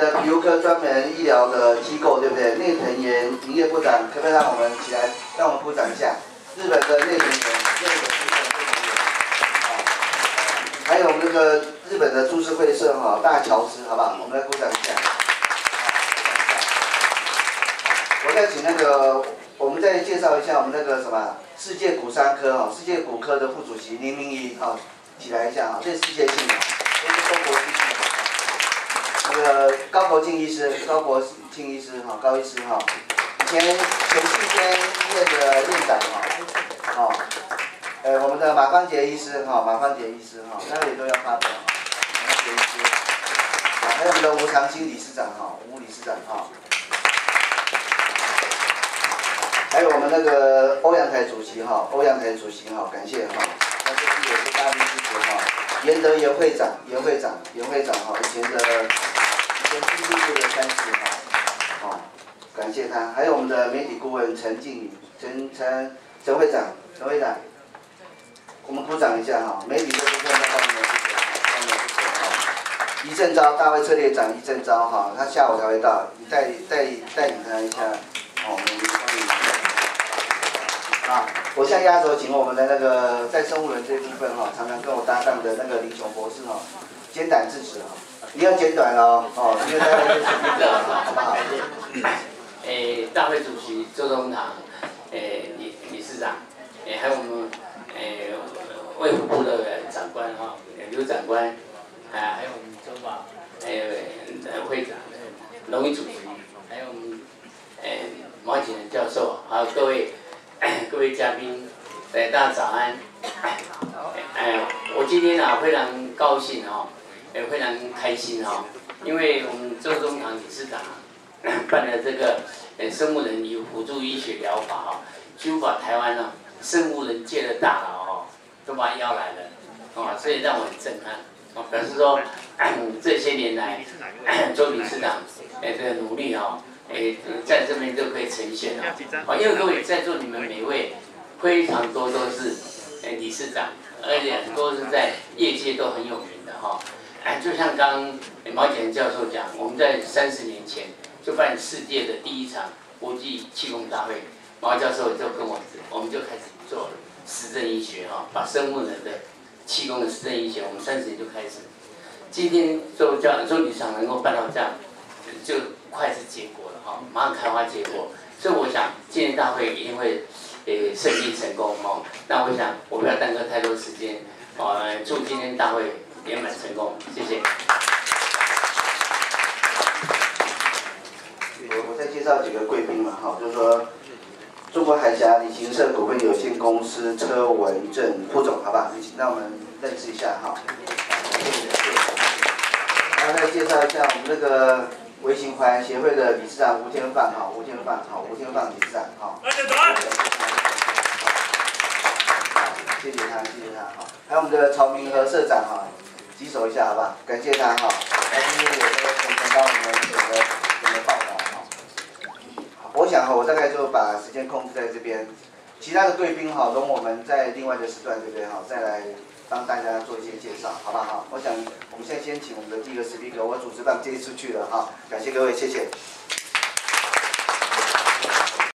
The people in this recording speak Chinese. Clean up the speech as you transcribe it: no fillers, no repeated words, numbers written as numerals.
的皮肤科专门医疗的机构，对不对？内藤研营业部长，可不可以让我们起来，让我们鼓掌一下？日本的内藤研，日本的内藤研，还有我们那个日本的株式会社哈，大乔治，好不好？我们来鼓掌一下。我再请那个，我们再介绍一下我们那个什么世界骨伤科哈，世界骨科的副主席林明仪哈，起来一下哈，这是世界性的，这是中国地区。那个高国庆医师，高国庆医师哈，高医师哈，以前全世间医院的院长哈，我们的马芳杰医师哈，马芳杰医师哈，那里都要发表，马芳杰医师，还有我们的吴长兴理事长哈，吴理事长哈，还有我们那个欧阳台主席哈，欧阳台主席哈，感谢哈，那这次也是大力支持哈，严德严会长哈，以前经济部的参事哈，感谢他，还有我们的媒体顾问陈静宇，陈会长，我们鼓掌一下哈，媒体这部分在方面谢谢哈。宜正昭大会策略长宜正昭哈，他下午才会到，你带领他一下，我们欢迎。啊，我现在压轴请我们的那个在生物人这部分哈，常常跟我搭档的那个林雄博士哈，简短致辞哈。你要简短哦，因为大家就是一个好不好？ 大会主席周东堂，理事长，还有我们卫福部的长官哈，刘长官，还有我们周保，会长，荣誉主席，还有我们毛景仁教授，还有各位嘉宾，大家早安。我今天非常高兴哈。也非常开心哈，因为我们周宗堂理事长办了这个生物人与辅助医学疗法哈，几乎把台湾生物人界的大佬都把他邀来了，所以让我很震撼，表示说这些年来周理事长的努力在这边就可以呈现了，因为各位在座你们每位非常多都是理事长，而且很多是在业界都很有名的哈。就像刚毛景仁教授讲，我们在30年前就办世界的第1场国际气功大会，毛教授就跟我们就开始做实证医学哈，把生物人的气功的实证医学，我们30年就开始。今天周理事长能够办到这样，就快是结果了哈，马上开花结果。所以我想今年大会一定会胜利成功哈。那我想我不要耽搁太多时间，祝今天大会圆满成功，谢谢。 我再介绍几个贵宾嘛，哈，就是说中国海峡旅行社股份有限公司车文正副总，好吧？让我们认识一下哈。然后再介绍一下我们这个微型环协会的理事长吴天放，吴天放理事长，谢谢他，哈。还有我们的曹明和社长哈。举手一下好不好？感谢他哈，今天也都承担我们整个报道哈。我想我大概就把时间控制在这边，其他的贵宾容我们在另外的时段，对不对再来帮大家做一些介绍，好不好？我想我们现在先请我们的第一个 speaker， 我主持棒接出去了哈，感谢各位，谢谢。